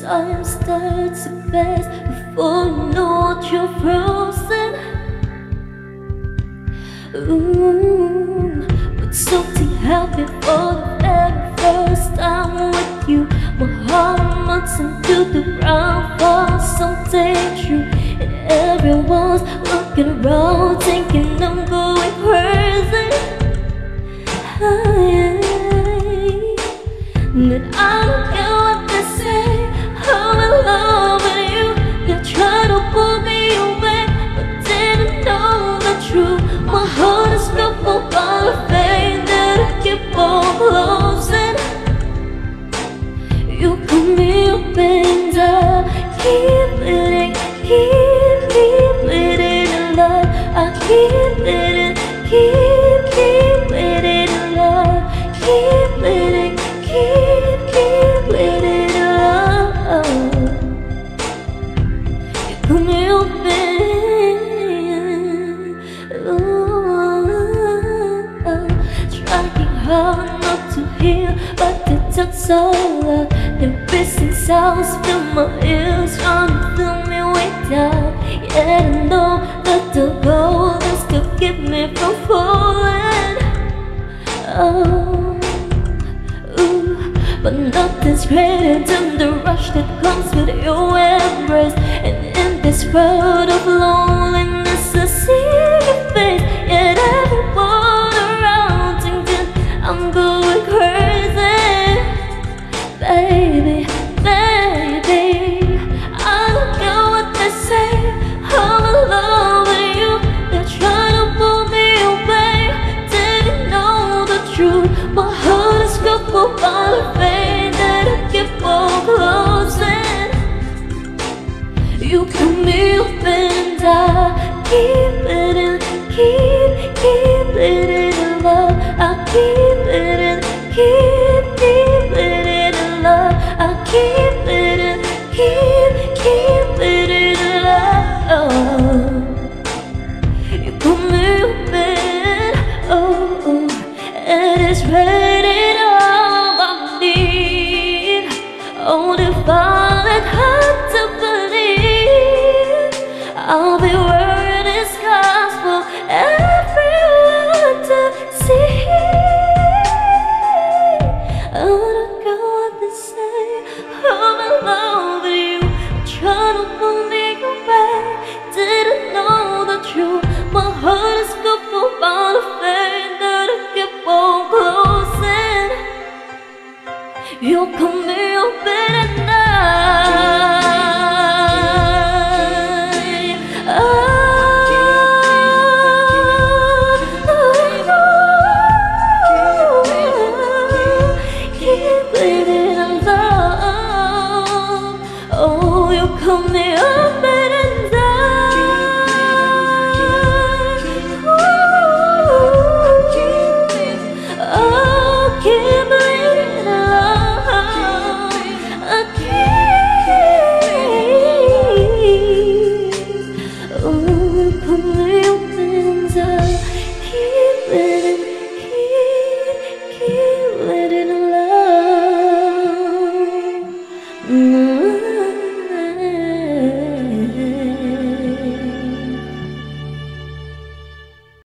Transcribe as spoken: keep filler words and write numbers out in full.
time starts to pass before you know what you're frozen. Ooh, but something happened for the very first time with you. My heart melts into the ground for something true, and everyone's looking around thinking I'm going crazy. Hey, but I don't care what they say, I'm in love with you. They're trying to pull me away, but didn't know the truth. My heart is built for all the pain that I keep on closing. You put me up and I keep bleeding, keep, keep bleeding in love. I keep bleeding, keep, keep bleeding in love. Keep bleeding, keep, keep bleeding in love. You put me up and ooh, trying hard not to hear, but it took so long. The missing sounds fill my ears, trying to fill me way down. Yet I know that the goal is to keep me from falling. Oh, ooh, but nothing's greater than the rush that comes with your embrace. And in this crowd of loneliness I see your face, yet everyone around thinking I'm going crazy. Baby, baby, I don't care what they say, I'm in love with you. They're trying to pull me away, didn't know the truth. My heart is built for all the pain that I keep on closing. You put me up and I keep bleeding, keep, keep bleeding in love. I keep bleeding, keep, keep bleeding in love. I keep bleeding, keep, keep bleeding in love. You put me up and oh, oh, and it's raining all I need. Only find it hard to believe I'll be wearing this scars for everyone to see. I don't care what they say, I'm in love with you. Trying to pull me away, didn't know the truth. My heart is built for all the pain that I keep on closing. You call me up in the night. Oh, keep bleeding in love. Oh, you call me up in the night. Oh, keep bleeding in love. I keep, oh, call me up in the night. Keep bleeding, keep, keep bleeding in love.